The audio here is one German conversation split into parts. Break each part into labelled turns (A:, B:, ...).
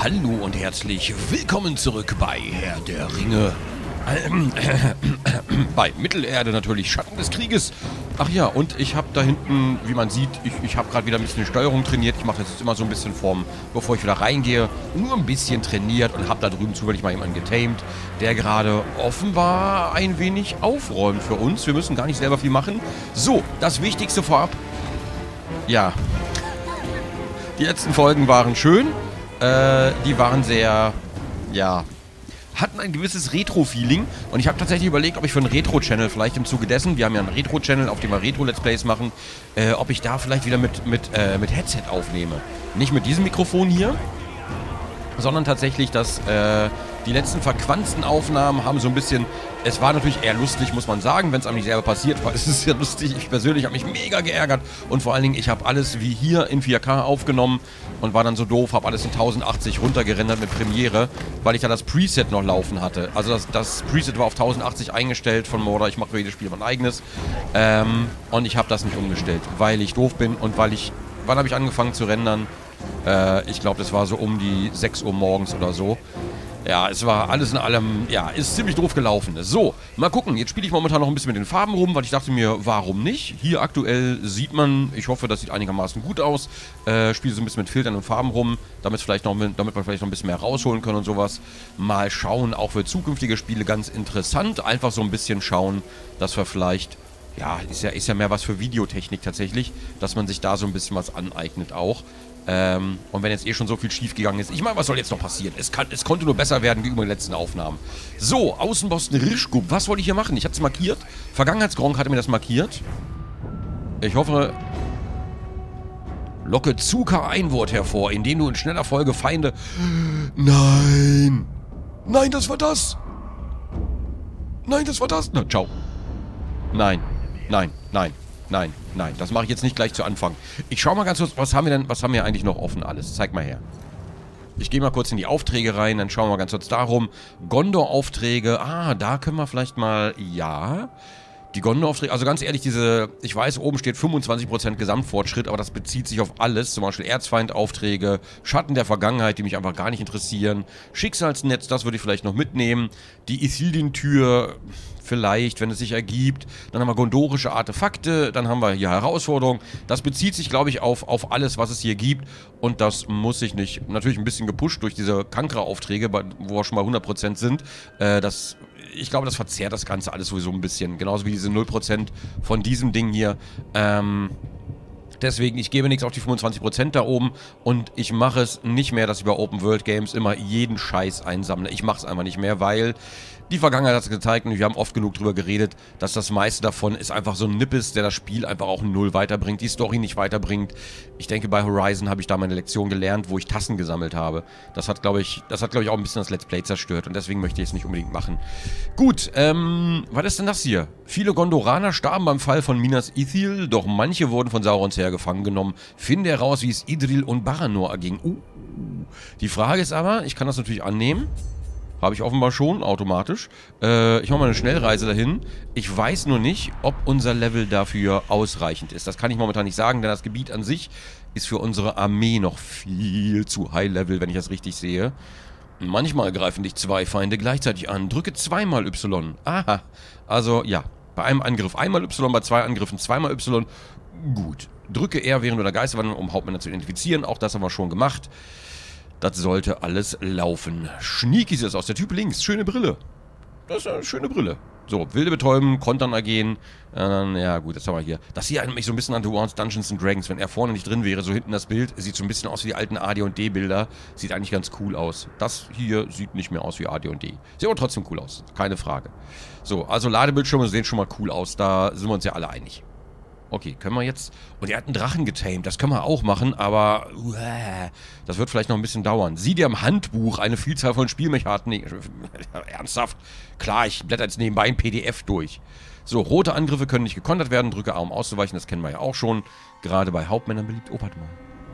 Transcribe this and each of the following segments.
A: Hallo und herzlich willkommen zurück bei Herr der Ringe. Bei Mittelerde natürlich, Schatten des Krieges. Ach ja, und ich habe da hinten, wie man sieht, ich habe gerade wieder ein bisschen die Steuerung trainiert. Ich mache das jetzt immer so ein bisschen bevor ich wieder reingehe, nur ein bisschen trainiert und habe da drüben zufällig mal jemanden getamed, der gerade offenbar ein wenig aufräumt für uns. Wir müssen gar nicht selber viel machen. So, das Wichtigste vorab. Ja, die letzten Folgen waren schön. Die waren sehr, ja, hatten ein gewisses Retro-Feeling. Und ich habe tatsächlich überlegt, ob ich für einen Retro-Channel vielleicht im Zuge dessen, wir haben ja einen Retro-Channel, auf dem wir Retro-Let's Plays machen, ob ich da vielleicht wieder mit Headset aufnehme. Nicht mit diesem Mikrofon hier, sondern tatsächlich, dass die letzten verquanzten Aufnahmen haben so ein bisschen, es war natürlich eher lustig, muss man sagen, wenn es einem nicht selber passiert war. Es ist ja lustig, ich persönlich habe mich mega geärgert und vor allen Dingen, ich habe alles wie hier in 4K aufgenommen und war dann so doof, habe alles in 1080 runtergerendert mit Premiere, weil ich da das Preset noch laufen hatte. Also das Preset war auf 1080 eingestellt von Modder, ich mache für jedes Spiel mein eigenes und ich habe das nicht umgestellt, weil ich doof bin und weil ich, wann habe ich angefangen zu rendern? Ich glaube, das war so um die 6 Uhr morgens oder so. Ja, es war alles in allem, ja, ist ziemlich doof gelaufen. So, mal gucken. Jetzt spiele ich momentan noch ein bisschen mit den Farben rum, weil ich dachte mir, warum nicht? Hier aktuell sieht man, ich hoffe, das sieht einigermaßen gut aus. Spiele so ein bisschen mit Filtern und Farben rum, damit wir vielleicht noch ein bisschen mehr rausholen können und sowas. Mal schauen, auch für zukünftige Spiele ganz interessant. Einfach so ein bisschen schauen, dass wir vielleicht, ja, ist ja mehr was für Videotechnik tatsächlich, dass man sich da so ein bisschen was aneignet auch. Und wenn jetzt schon so viel schief gegangen ist, ich meine, was soll jetzt noch passieren? Es konnte nur besser werden gegenüber den letzten Aufnahmen. So, Außenposten Rischgub, was wollte ich hier machen? Ich hatte es markiert. Vergangenheitsgronk hatte mir das markiert. Ich hoffe, locke Zucker-Einwort hervor, indem du in schneller Folge Feinde... Nein! Nein, das war das! Nein, das war das! Na, ciao. Nein, nein, nein. Nein, nein, das mache ich jetzt nicht gleich zu Anfang. Ich schaue mal ganz kurz, was haben wir eigentlich noch offen alles? Zeig mal her. Ich gehe mal kurz in die Aufträge rein, dann schauen wir ganz kurz darum. Gondor-Aufträge, da können wir vielleicht mal, ja... Die Gondor-Aufträge, also ganz ehrlich, ich weiß, oben steht 25% Gesamtfortschritt, aber das bezieht sich auf alles, zum Beispiel Erzfeindaufträge, Schatten der Vergangenheit, die mich einfach gar nicht interessieren, Schicksalsnetz, das würde ich vielleicht noch mitnehmen, die Ithildin-Tür, vielleicht, wenn es sich ergibt, dann haben wir gondorische Artefakte, dann haben wir hier Herausforderungen, das bezieht sich, glaube ich, auf alles, was es hier gibt und das muss sich nicht, natürlich ein bisschen gepusht durch diese Kankra-Aufträge, wo wir schon mal 100% sind, ich glaube, das verzerrt das Ganze alles sowieso ein bisschen. Genauso wie diese 0% von diesem Ding hier. Deswegen, ich gebe nichts auf die 25% da oben und ich mache es nicht mehr, dass ich bei Open World Games immer jeden Scheiß einsammle. Ich mache es einfach nicht mehr, weil die Vergangenheit hat es gezeigt und wir haben oft genug drüber geredet, dass das meiste davon ist einfach so ein Nippes, der das Spiel einfach auch ein Null weiterbringt, die Story nicht weiterbringt. Ich denke, bei Horizon habe ich da meine Lektion gelernt, wo ich Tassen gesammelt habe. Das hat, glaube ich, auch ein bisschen das Let's Play zerstört und deswegen möchte ich es nicht unbedingt machen. Gut, was ist denn das hier? Viele Gondoraner starben beim Fall von Minas Ithil, doch manche wurden von Saurons Heer gefangen genommen. Finde heraus, wie es Idril und Baranor erging. Die Frage ist aber, ich kann das natürlich annehmen. Habe ich offenbar schon, automatisch. Ich mache mal eine Schnellreise dahin. Ich weiß nur nicht, ob unser Level dafür ausreichend ist. Das kann ich momentan nicht sagen, denn das Gebiet an sich ist für unsere Armee noch viel zu High-Level, wenn ich das richtig sehe. Manchmal greifen dich 2 Feinde gleichzeitig an. Drücke zweimal Y. Aha. Also, ja. Bei einem Angriff einmal Y, bei 2 Angriffen zweimal Y. Gut. Drücke R während du der Geisterwanderung, um Hauptmänner zu identifizieren. Auch das haben wir schon gemacht. Das sollte alles laufen. Schniek ist es aus der Typ links. Schöne Brille. Das ist eine schöne Brille. So, wilde betäuben, kontern ergehen. Ja gut, das haben wir hier. Das hier erinnert mich so ein bisschen an The World's Dungeons and Dragons. Wenn er vorne nicht drin wäre, so hinten das Bild, sieht so ein bisschen aus wie die alten AD&D-Bilder. Sieht eigentlich ganz cool aus. Das hier sieht nicht mehr aus wie AD&D. Sieht aber trotzdem cool aus. Keine Frage. So, also Ladebildschirme sehen schon mal cool aus. Da sind wir uns ja alle einig. Okay, können wir jetzt... Und er hat einen Drachen getamed, das können wir auch machen, aber... das wird vielleicht noch ein bisschen dauern. Sieh dir im Handbuch eine Vielzahl von Spielmechaniken... Ernsthaft? Klar, ich blätter jetzt nebenbei ein PDF durch. So, rote Angriffe können nicht gekontert werden, drücke A, um auszuweichen, das kennen wir ja auch schon. Gerade bei Hauptmännern beliebt. Oh, warte mal.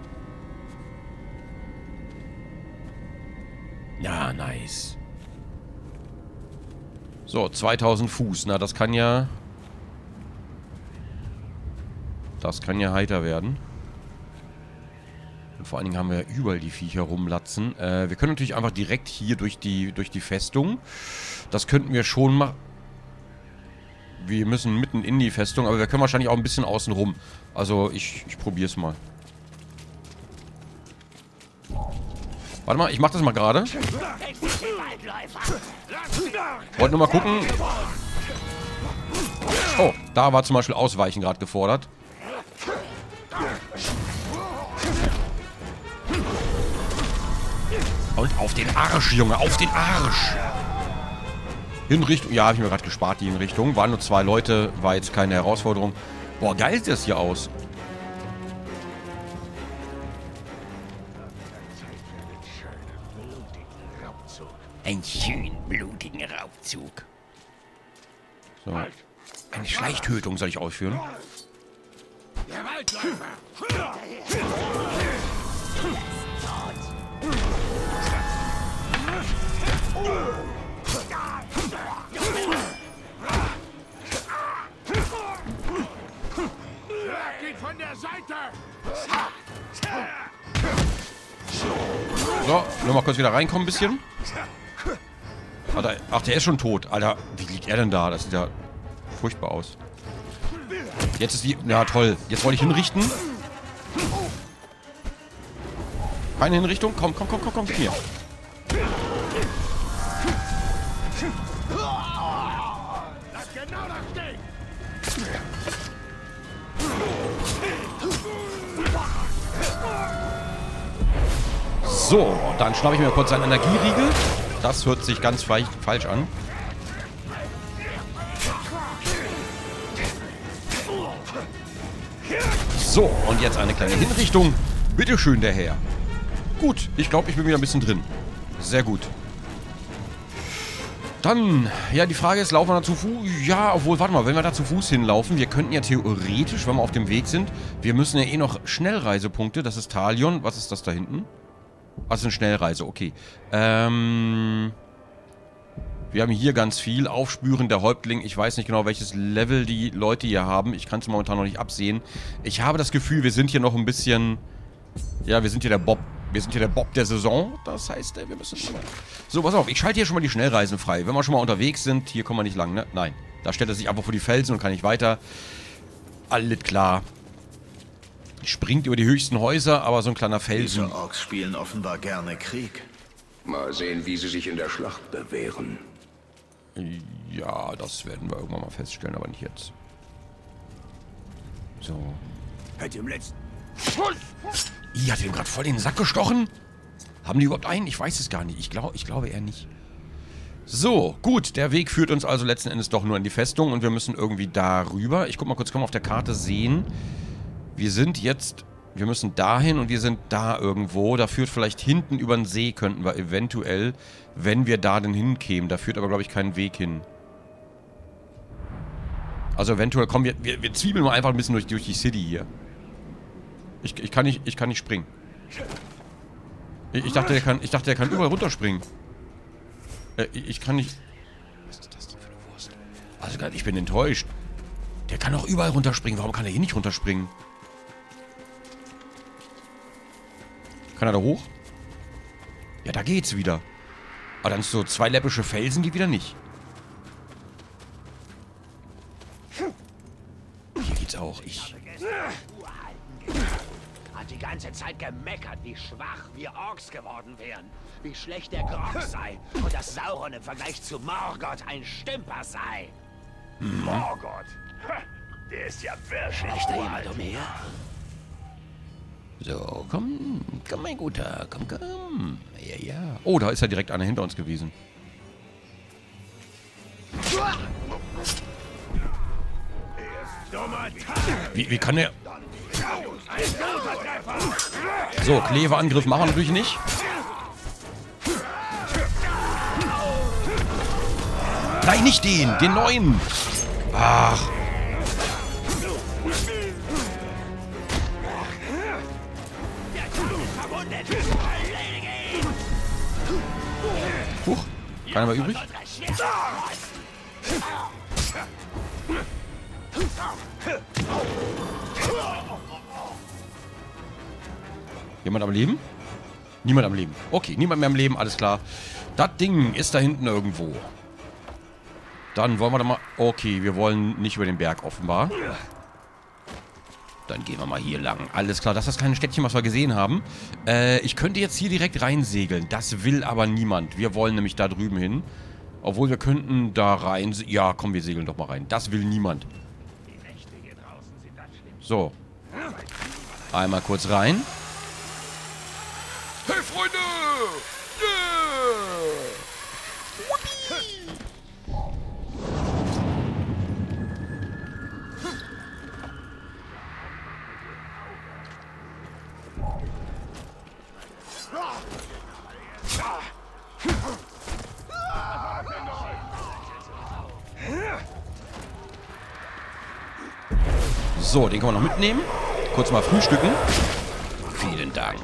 A: Ja, nice. So, 2000 Fuß, na, das kann ja... Das kann ja heiter werden. Und vor allen Dingen haben wir überall die Viecher rumlatzen. Wir können natürlich einfach direkt hier durch die Festung. Das könnten wir schon machen. Wir müssen mitten in die Festung, aber wir können wahrscheinlich auch ein bisschen außen rum. Also ich probiere es mal. Warte mal, ich mach das mal gerade. Wollte nur mal gucken. Oh, da war zum Beispiel Ausweichen gerade gefordert. Und auf den Arsch, Junge, auf den Arsch. Hinrichtung, ja, habe ich mir gerade gespart, die Hinrichtung. Waren nur 2 Leute, war jetzt keine Herausforderung. Boah, geil sieht das hier aus. Ein schön blutigen Raubzug. So. Eine Schleichtötung soll ich ausführen. Der Waldläufer! Geht von der Seite! So, nur mal kurz wieder reinkommen ein bisschen. Ach, der ist schon tot. Alter, wie liegt er denn da? Das sieht ja furchtbar aus. Jetzt ist die... Ja, toll. Jetzt wollte ich hinrichten. Keine Hinrichtung. Komm, hier. So, dann schnappe ich mir kurz einen Energieriegel. Das hört sich ganz falsch an. So, und jetzt eine kleine Hinrichtung. Bitteschön, der Herr. Gut, ich glaube, ich bin wieder ein bisschen drin. Sehr gut. Dann, ja, die Frage ist, laufen wir da zu Fuß? Ja, obwohl, warte mal, wenn wir da zu Fuß hinlaufen, wir könnten ja theoretisch, wenn wir auf dem Weg sind, wir müssen ja eh noch Schnellreisepunkte, das ist Talion. Was ist das da hinten? Das ist eine Schnellreise, okay. Wir haben hier ganz viel. Aufspüren, der Häuptling. Ich weiß nicht genau, welches Level die Leute hier haben. Ich kann es momentan noch nicht absehen. Ich habe das Gefühl, wir sind hier noch ein bisschen... Ja, wir sind hier der Bob. Wir sind hier der Bob der Saison. Das heißt, wir müssen schon mal... So, pass auf. Ich schalte hier schon mal die Schnellreisen frei. Wenn wir schon mal unterwegs sind, hier kommen wir nicht lang, ne? Nein. Da stellt er sich einfach vor die Felsen und kann nicht weiter. Alles klar. Springt über die höchsten Häuser, aber so ein kleiner Felsen.
B: Diese Orks spielen offenbar gerne Krieg.
C: Mal sehen, wie sie sich in der Schlacht bewähren.
A: Ja, das werden wir irgendwann mal feststellen, aber nicht jetzt. So.
C: Hätte im letzten...
A: Hat ihm gerade voll den Sack gestochen? Haben die überhaupt einen? Ich weiß es gar nicht. Ich glaube eher nicht. So, gut. Der Weg führt uns also letzten Endes doch nur in die Festung und wir müssen irgendwie darüber. Ich guck mal kurz, können wir auf der Karte sehen. Wir sind jetzt... Wir müssen dahin und wir sind da irgendwo. Da führt vielleicht hinten über den See, könnten wir eventuell, wenn wir da denn hinkämen. Da führt aber, glaube ich, kein Weg hin. Also eventuell kommen wir zwiebeln mal einfach ein bisschen durch die City hier. Ich kann nicht springen. Ich dachte, der kann überall runterspringen. Ich kann nicht... Was ist das denn für eine Wurst? Also, ich bin enttäuscht. Der kann doch überall runterspringen. Warum kann er hier nicht runterspringen? Kann er da hoch? Ja, da geht's wieder. Aber dann so 2 läppische Felsen geht wieder nicht. Hier geht's auch.
D: Hat die ganze Zeit gemeckert, wie schwach wir Orks geworden wären. Wie schlecht der Grog sei. Und dass Sauron im Vergleich zu Morgoth ein Stümper sei.
C: Morgoth? Der ist ja wirklich...
D: Vielleicht da jemand umher?
A: So, komm, mein Guter, komm. Ja. Oh, da ist ja direkt einer hinter uns gewesen. Wie kann der... So, Kleveangriff machen wir natürlich nicht. Nein, nicht den neuen. Ach. Huch, keiner mehr übrig? Jemand am Leben? Niemand am Leben. Okay, niemand mehr am Leben, alles klar. Das Ding ist da hinten irgendwo. Dann wollen wir da mal... Okay, wir wollen nicht über den Berg offenbar. Dann gehen wir mal hier lang. Alles klar, das ist das kleine Städtchen, was wir gesehen haben. Ich könnte jetzt hier direkt reinsegeln. Das will aber niemand. Wir wollen nämlich da drüben hin. Obwohl, wir könnten da rein... Ja, komm, wir segeln doch mal rein. Das will niemand. So. Einmal kurz rein. Hey, Freunde! Yeah! So, den können wir noch mitnehmen. Kurz mal frühstücken. Vielen Dank.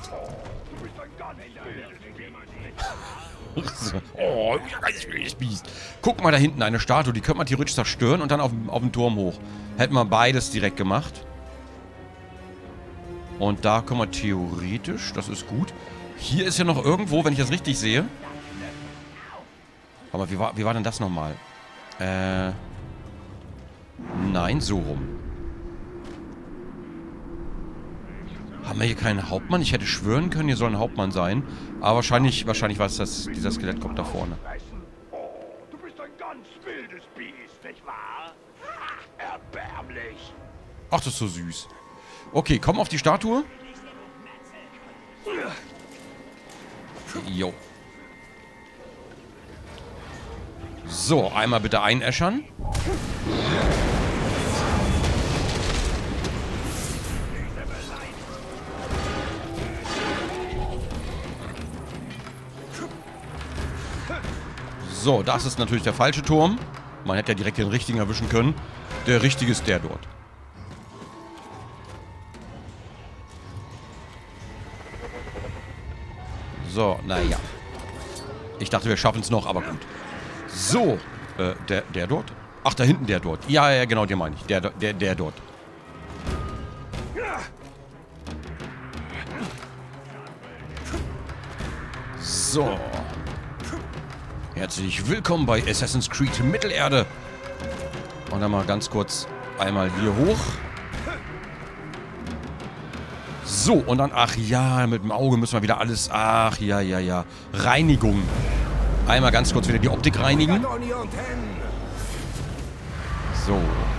A: Oh, ganz wildes Biest. Guck mal da hinten, eine Statue. Die könnte man theoretisch zerstören und dann auf den Turm hoch. Hätten wir beides direkt gemacht. Und da können wir theoretisch, das ist gut. Hier ist ja noch irgendwo, wenn ich das richtig sehe. Aber wie war denn das nochmal? Nein, so rum. Haben wir hier keinen Hauptmann? Ich hätte schwören können, hier soll ein Hauptmann sein. Aber wahrscheinlich war es das, dieser Skelettkopf da vorne.
D: Oh, du bist ein ganz wildes Biest, nicht wahr? Erbärmlich.
A: Ach, das ist so süß. Okay, komm auf die Statue. Jo. So, einmal bitte einäschern. So, das ist natürlich der falsche Turm. Man hätte ja direkt den richtigen erwischen können. Der richtige ist der dort. So, naja. Ich dachte, wir schaffen es noch, aber gut. So, der dort? Ach, da hinten der dort. Ja, ja, genau, den meine ich. Der dort. So. Herzlich willkommen bei Assassin's Creed Mittelerde. Und dann mal ganz kurz einmal hier hoch. So, und dann, ach ja, mit dem Auge müssen wir wieder alles, ach ja, ja, ja. Reinigung. Einmal ganz kurz wieder die Optik reinigen. So.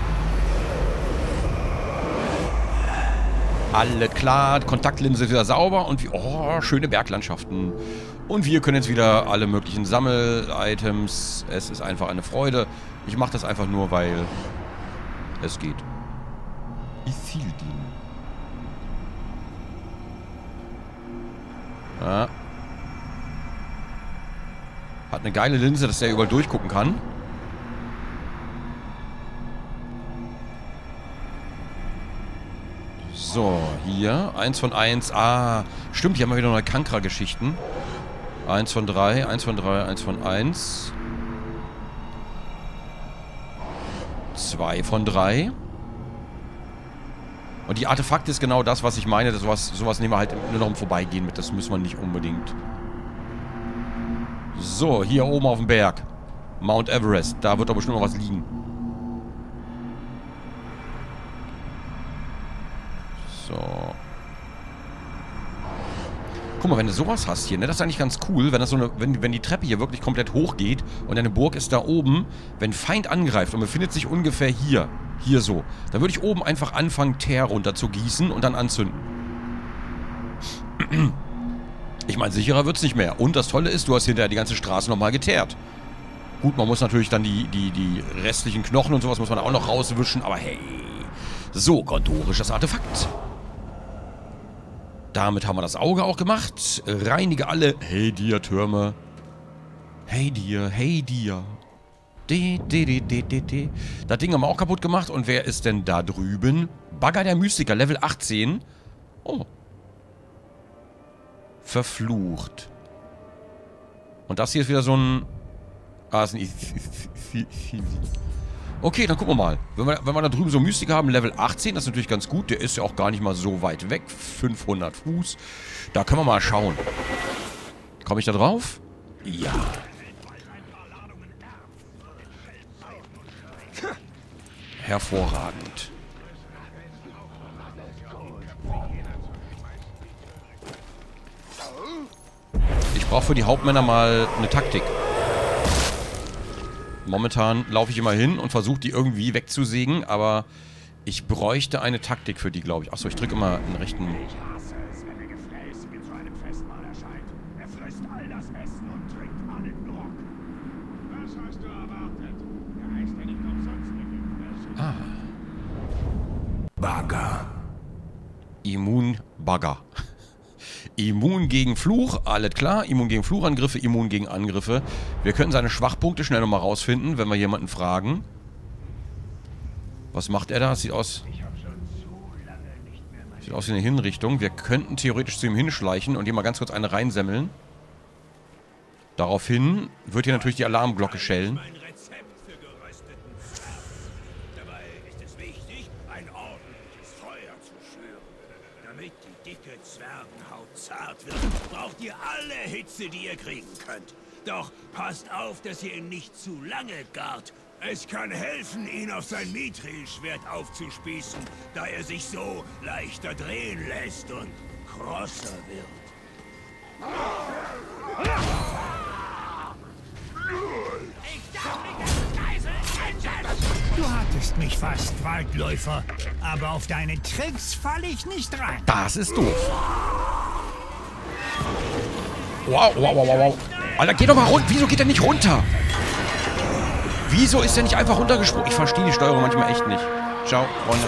A: Alle klar, Kontaktlinse ist wieder sauber und oh, schöne Berglandschaften. Und wir können jetzt wieder alle möglichen Sammel-Items. Es ist einfach eine Freude. Ich mache das einfach nur, weil es geht. Ithildin. Ja. Hat eine geile Linse, dass der überall durchgucken kann. So, hier. 1 von 1. Ah, stimmt, hier haben wir wieder neue Kankra-Geschichten. 1 von 3, 1 von 3, 1 von 1. 2 von 3. Und die Artefakte ist genau das, was ich meine. Sowas nehmen wir halt nur noch im Vorbeigehen mit. Das müssen wir nicht unbedingt. So, hier oben auf dem Berg. Mount Everest. Da wird doch bestimmt noch was liegen. So. Guck mal, wenn du sowas hast hier, ne, das ist eigentlich ganz cool, wenn das so eine, wenn die Treppe hier wirklich komplett hoch geht und deine Burg ist da oben, wenn Feind angreift und befindet sich ungefähr hier so, dann würde ich oben einfach anfangen, Teer runter zu gießen und dann anzünden. Ich meine, sicherer wird's nicht mehr. Und das Tolle ist, du hast hinterher die ganze Straße nochmal geteert. Gut, man muss natürlich dann die restlichen Knochen und sowas muss man auch noch rauswischen, aber hey. So, gondorisches Artefakt. Damit haben wir das Auge auch gemacht. Reinige alle. Hey dir, Türme. Hey dir, hey dir. Das Ding haben wir auch kaputt gemacht. Und wer ist denn da drüben? Bagger der Mystiker, Level 18. Oh. Verflucht. Und das hier ist wieder so ein... Ah, ist ein... Okay, dann gucken wir mal. Wenn wir da drüben so Mystik haben, Level 18, das ist natürlich ganz gut. Der ist ja auch gar nicht mal so weit weg. 500 Fuß. Da können wir mal schauen. Komme ich da drauf? Ja. Hervorragend. Ich brauche für die Hauptmänner mal eine Taktik. Momentan laufe ich immer hin und versuche die irgendwie wegzusägen, aber ich bräuchte eine Taktik für die, glaube ich. Achso, ich drücke immer den rechten...
E: Ich hasse es, wenn der Gefräßige zu einem Festmahl erscheint. Er frisst all das Essen und trinkt allen Grog. Was hast du erwartet? Der heißt ja nicht umsonst der Gefräßige.
C: Bagger.
A: Immunbagger. Immun gegen Fluch, alles klar. Immun gegen Fluchangriffe, immun gegen Angriffe. Wir können seine Schwachpunkte schnell nochmal rausfinden, wenn wir jemanden fragen. Was macht er da? Sieht aus wie eine Hinrichtung. Wir könnten theoretisch zu ihm hinschleichen und ihm mal ganz kurz eine reinsemmeln. Daraufhin wird hier natürlich die Alarmglocke schellen.
E: Mein Rezept für gerösteten Zwerg. Dabei ist es wichtig, ein ordentliches Feuer zu schüren. Damit die dicke Zwergenhaut zart wird, braucht ihr alle Hitze, die ihr kriegen könnt. Doch passt auf, dass ihr ihn nicht zu lange gart. Es kann helfen, ihn auf sein Mithril-Schwert aufzuspießen, da er sich so leichter drehen lässt und krosser wird.
F: Du hattest mich fast, Waldläufer. Aber auf deine Tricks falle ich nicht rein.
A: Das ist doof. Wow, wow, wow, wow, wow. Alter, geh doch mal runter. Wieso geht er nicht runter? Wieso ist er nicht einfach runtergesprungen? Ich verstehe die Steuerung manchmal echt nicht. Ciao, Freunde.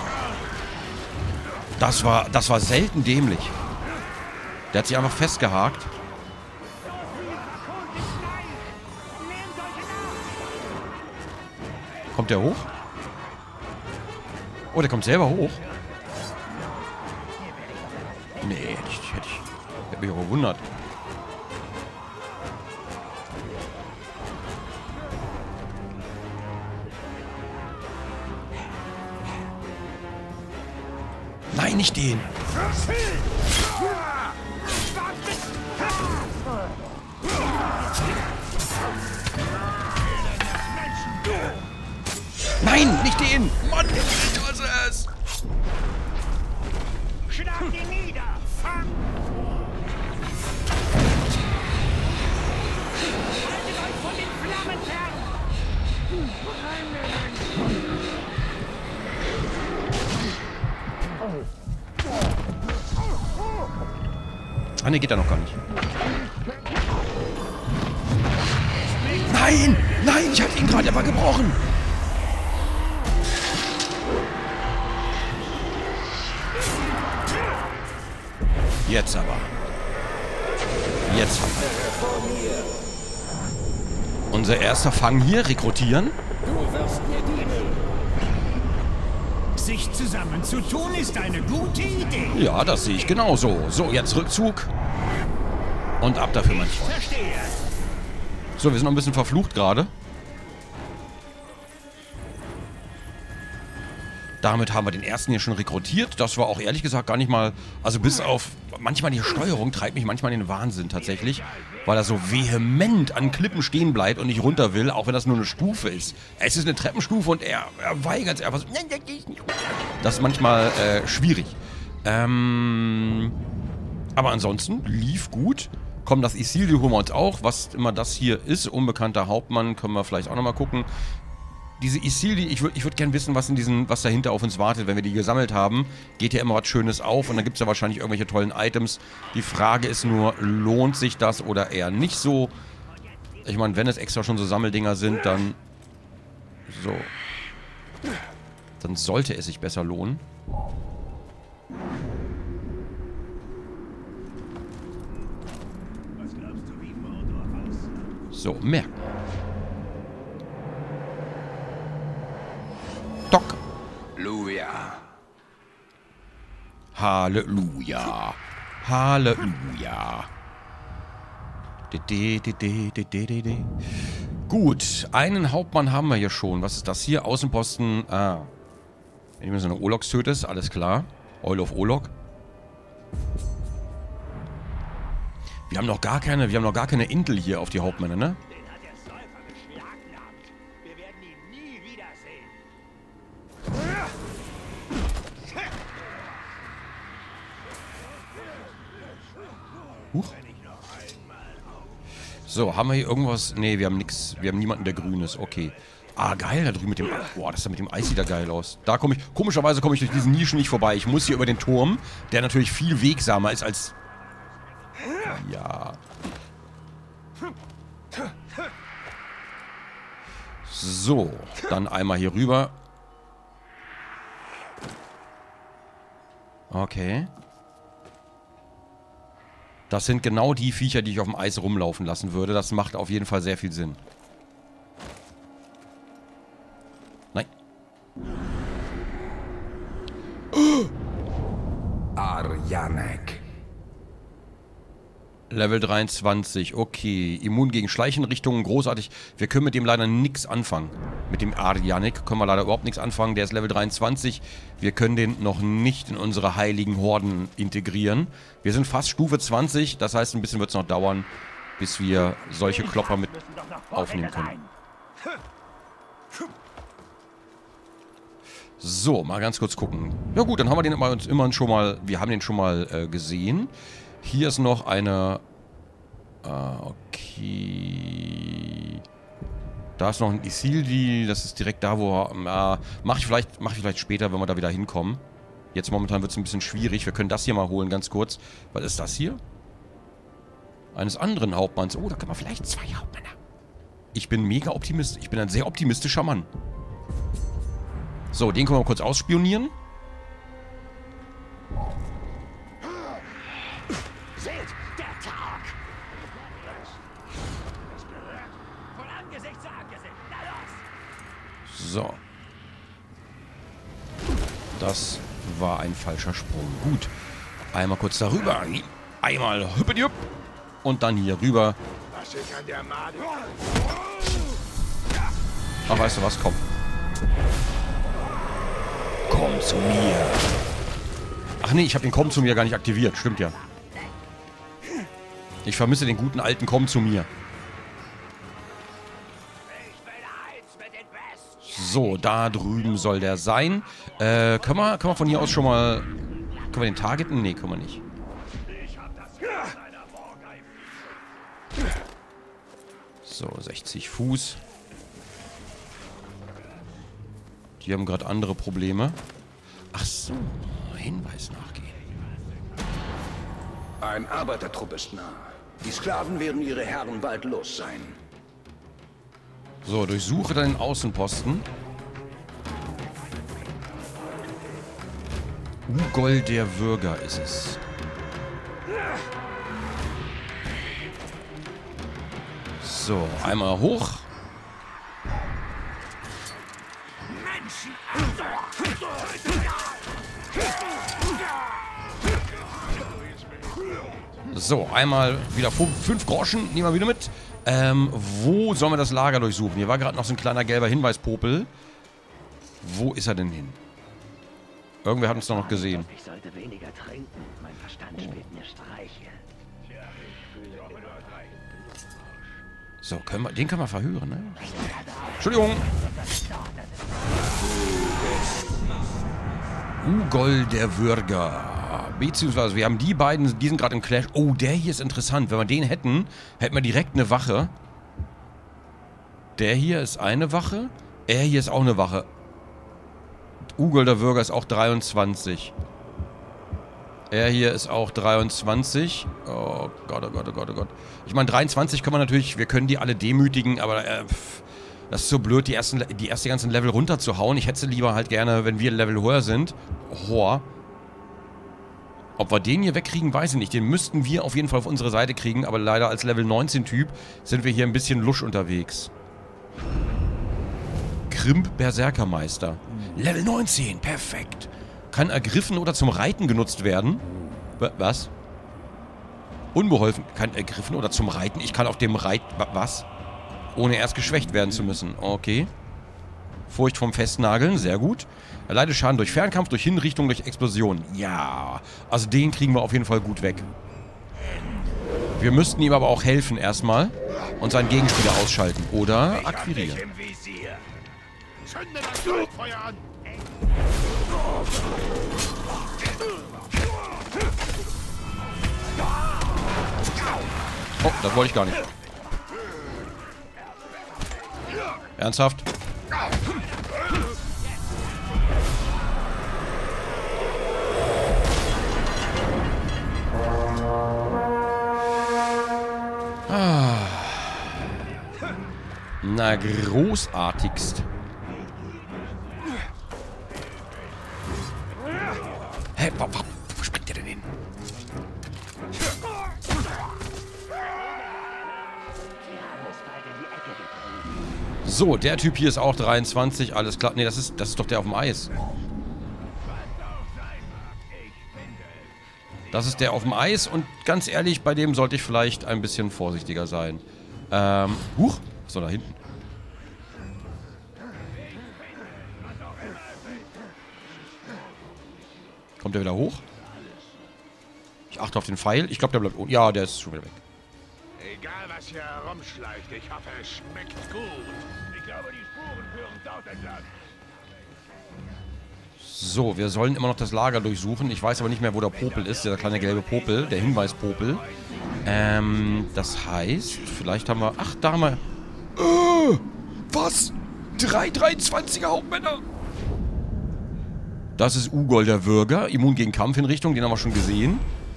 A: Das war selten dämlich. Der hat sich einfach festgehakt. Kommt der hoch? Oh, der kommt selber hoch. Nee, hätte mich auch gewundert. Nein, nicht den. Nein, nicht den. Mann, ich hasse es.
F: Schlag ihn nieder! Fang! Haltet euch von den Flammen fern!
A: Ah, ne, geht da noch gar nicht. Nein! Nein, ich hatte ihn gerade, er war gebrochen. Jetzt aber. Jetzt haben wir. Unser erster Fang hier, rekrutieren.
F: Sich zusammenzutun ist eine gute Idee.
A: Ja, das sehe ich genauso. So, jetzt Rückzug. Und ab dafür, mein Freund.
F: Verstehe.
A: So, wir sind noch ein bisschen verflucht gerade. Damit haben wir den ersten hier schon rekrutiert. Das war auch ehrlich gesagt gar nicht mal... Also bis auf... Manchmal die Steuerung treibt mich manchmal in den Wahnsinn tatsächlich. Weil er so vehement an Klippen stehen bleibt und nicht runter will, auch wenn das nur eine Stufe ist. Es ist eine Treppenstufe und er weigert sich einfach so... Nein, das geht nicht. Das ist manchmal schwierig. Aber ansonsten lief gut. Komm, das Isildur holen wir uns auch. Was immer das hier ist, unbekannter Hauptmann, können wir vielleicht auch nochmal gucken. Diese Isildur, ich würd gerne wissen, was dahinter auf uns wartet, wenn wir die gesammelt haben. Geht ja immer was Schönes auf und dann gibt es ja wahrscheinlich irgendwelche tollen Items. Die Frage ist nur, lohnt sich das oder eher nicht so? Ich meine, wenn es extra schon so Sammeldinger sind, dann... So. Dann sollte es sich besser lohnen. So, merken. Doc.
C: Halleluja.
A: Halleluja. Halleluja. Gut, einen Hauptmann haben wir hier schon. Was ist das hier? Außenposten. Ah. Wenn ich mir so eine Oloks tötest, alles klar. Oil of Olok. Wir haben noch gar keine Intel hier auf die Hauptmänner, ne?
D: Den hat der Säufer beschlagnahmt. Wir werden ihn nie wiedersehen.
A: Huch. So, haben wir hier irgendwas? Ne, wir haben nichts. Wir haben niemanden, der grün ist. Okay. Ah, geil, da drüben mit dem... Boah, das sah mit dem Eis sieht da geil aus. Da komme ich... Komischerweise komme ich durch diesen Nischen nicht vorbei. Ich muss hier über den Turm, der natürlich viel wegsamer ist als... Ja. So, dann einmal hier rüber. Okay. Das sind genau die Viecher, die ich auf dem Eis rumlaufen lassen würde. Das macht auf jeden Fall sehr viel Sinn. Nein.
C: Arjanek.
A: Level 23, okay. Immun gegen Schleichenrichtungen, großartig. Wir können mit dem leider nichts anfangen. Mit dem Arjanek können wir leider überhaupt nichts anfangen. Der ist Level 23. Wir können den noch nicht in unsere heiligen Horden integrieren. Wir sind fast Stufe 20. Das heißt, ein bisschen wird es noch dauern, bis wir solche Klopper mit aufnehmen können. So, mal ganz kurz gucken. Ja gut, dann haben wir den immerhin schon mal... Wir haben den schon mal gesehen. Hier ist noch eine... okay... Da ist noch ein Isildi. Das ist direkt da, wo... mach ich vielleicht später, wenn wir da wieder hinkommen. Jetzt momentan wird es ein bisschen schwierig. Wir können das hier mal holen, ganz kurz. Was ist das hier? Eines anderen Hauptmanns. Oh, da können wir vielleicht 2 Hauptmänner. Ich bin mega optimistisch. Ich bin ein sehr optimistischer Mann. So, den können wir mal kurz ausspionieren.
D: Seht, der Tag! Von Angesicht zu Angesicht. Na los!
A: So. Das war ein falscher Sprung. Gut. Einmal kurz darüber. Einmal hüppediüpp. Und dann hier rüber.
E: Was ich an der Made...
A: Ach, weißt du was? Komm. Komm zu mir. Ach nee, ich habe den Komm zu mir gar nicht aktiviert. Stimmt ja. Ich vermisse den guten alten Komm zu mir. So, da drüben soll der sein. Können wir von hier aus schon mal... Können wir den targeten? Nee, können wir nicht. So, 60 Fuß. Die haben gerade andere Probleme. Ach so, Hinweis nachgehen.
C: Ein Arbeitertrupp ist nah. Die Sklaven werden ihre Herren bald los sein.
A: So, durchsuche deinen Außenposten. Ugol der Würger ist es. So, einmal hoch. So, einmal wieder 5 Groschen, nehmen wir wieder mit. Wo sollen wir das Lager durchsuchen? Hier war gerade noch so ein kleiner gelber Hinweispopel. Wo ist er denn hin? Irgendwer hat uns doch noch gesehen.
D: Ich sollte weniger trinken. Mein Verstand spielt mir Streiche.
A: So, den können wir verhören, ne? Entschuldigung. Ugol der Würger. Beziehungsweise, wir haben die beiden, die sind gerade im Clash. Oh, der hier ist interessant. Wenn wir den hätten, hätten wir direkt eine Wache. Der hier ist eine Wache. Er hier ist auch eine Wache. Ugol der Würger ist auch 23. Er hier ist auch 23. Oh Gott, oh Gott, oh Gott, oh Gott. Ich meine, 23 können wir natürlich, wir können die alle demütigen, aber das ist so blöd, die ersten ganzen Level runterzuhauen. Ich hätte sie lieber halt gerne, wenn wir Level höher sind. Ob wir den hier wegkriegen, weiß ich nicht. Den müssten wir auf jeden Fall auf unsere Seite kriegen, aber leider als Level 19 Typ sind wir hier ein bisschen lusch unterwegs. Krimp Berserkermeister. Level 19, perfekt. Kann ergriffen oder zum Reiten genutzt werden. Was? Unbeholfen. Kann ergriffen oder zum Reiten. Ich kann auf dem Was? ohne erst geschwächt werden zu müssen. Okay. Furcht vom Festnageln, sehr gut. Erleidet Schaden durch Fernkampf, durch Hinrichtung, durch Explosion. Ja, also den kriegen wir auf jeden Fall gut weg. Wir müssten ihm aber auch helfen erstmal und seinen Gegenspieler ausschalten oder akquirieren. Oh, das wollte ich gar nicht. Ernsthaft? Na, großartigst. Hä, wo springt der denn hin? So, der Typ hier ist auch 23, alles klar. Ne, das ist doch der auf dem Eis. Das ist der auf dem Eis und ganz ehrlich, bei dem sollte ich vielleicht ein bisschen vorsichtiger sein. Huch, was soll da hinten? Kommt der wieder hoch? Ich achte auf den Pfeil. Ich glaube, der bleibt... Ja, der ist schon wieder weg.
E: Egal, was hier herumschleicht, ich hoffe, es schmeckt gut. Ich glaube, die Spuren führen dort entlang.
A: So, wir sollen immer noch das Lager durchsuchen. Ich weiß aber nicht mehr, wo der Popel ist. Der kleine gelbe Popel. Der Hinweispopel. Das heißt, vielleicht haben wir... Ach, da haben wir... was? 3 23er Hauptmänner? Das ist Ugol der Würger. Immun gegen Kampfhinrichtung. Den haben wir schon gesehen.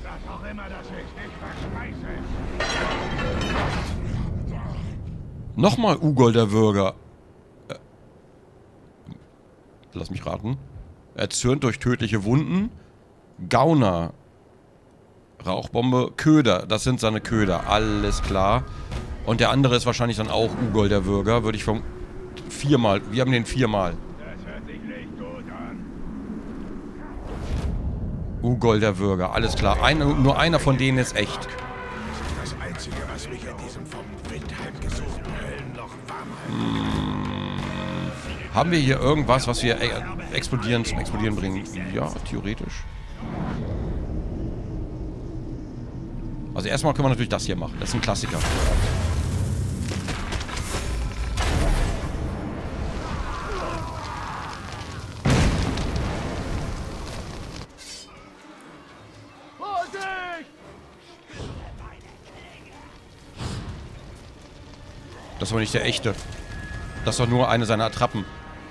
A: Nochmal Ugol der Würger. Lass mich raten. Erzürnt durch tödliche Wunden. Gauner. Rauchbombe. Köder. Das sind seine Köder. Alles klar. Und der andere ist wahrscheinlich dann auch Ugol der Würger. Würde ich vom... 4-mal. Wir haben den 4-mal.
E: Das hört sich nicht gut an.
A: Ugol der Würger. Alles klar. Nur einer von denen ist echt.
E: Das Einzige, was mich in diesem vom Wind heimgesuchten Höllenloch warm hält.
A: Haben wir hier irgendwas, was wir zum Explodieren bringen? Ja, theoretisch. Also erstmal können wir natürlich das hier machen. Das ist ein Klassiker. Das war nicht der echte. Das ist doch nur eine seiner Attrappen.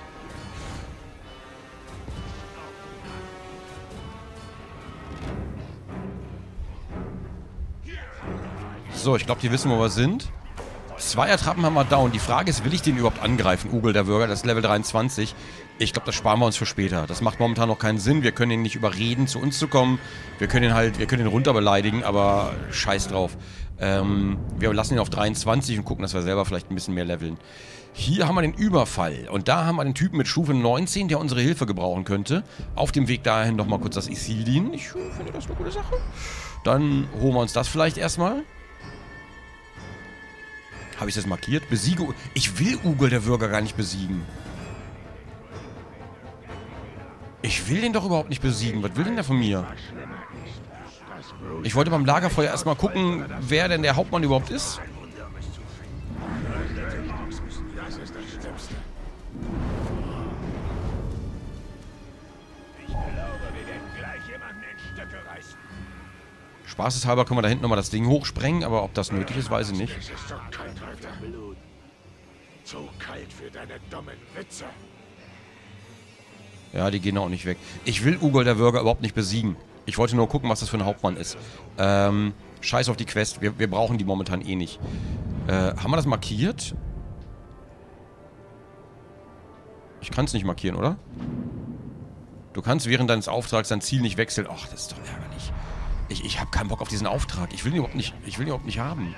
A: So, ich glaube, die wissen, wo wir sind. 2 Attrappen haben wir down. Die Frage ist, will ich den überhaupt angreifen? Ugol der Würger, das ist Level 23. Ich glaube, das sparen wir uns für später. Das macht momentan noch keinen Sinn. Wir können ihn nicht überreden, zu uns zu kommen. Wir können ihn runter beleidigen, aber scheiß drauf. Wir lassen ihn auf 23 und gucken, dass wir selber vielleicht ein bisschen mehr leveln. Hier haben wir den Überfall. Und da haben wir den Typen mit Stufe 19, der unsere Hilfe gebrauchen könnte. Auf dem Weg dahin nochmal kurz das Isilin. Ich finde das eine gute Sache. Dann holen wir uns das vielleicht erstmal. Habe ich das markiert? Besiege... Ich will Ugol der Würger gar nicht besiegen. Ich will den doch überhaupt nicht besiegen. Was will denn der von mir? Ich wollte beim Lagerfeuer erstmal gucken, wer denn der Hauptmann überhaupt ist.
E: Das ist das Schlimmste. Ich glaube, wir werden gleich jemanden in Stücke reißen.
A: Spaßeshalber können wir da hinten nochmal das Ding hochsprengen, aber ob das nötig ist, weiß ich nicht.
E: Es ist so kalt heute. Zu kalt für deine dummen Witze.
A: Ja, die gehen auch nicht weg. Ich will Ugol der Würger überhaupt nicht besiegen. Ich wollte nur gucken, was das für ein Hauptmann ist. Scheiß auf die Quest. Wir brauchen die momentan eh nicht. Haben wir das markiert? Ich kann es nicht markieren, oder? Du kannst während deines Auftrags dein Ziel nicht wechseln. Ach, das ist doch ärgerlich. Ich habe keinen Bock auf diesen Auftrag. Ich will ihn überhaupt nicht haben.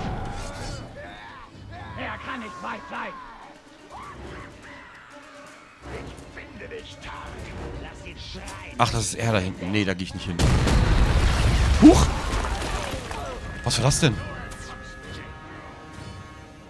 D: Er kann nicht weit sein. Lass ihn schreien.
A: Ach, das ist er da hinten. Nee, da gehe ich nicht hin. Huch! Was war das denn?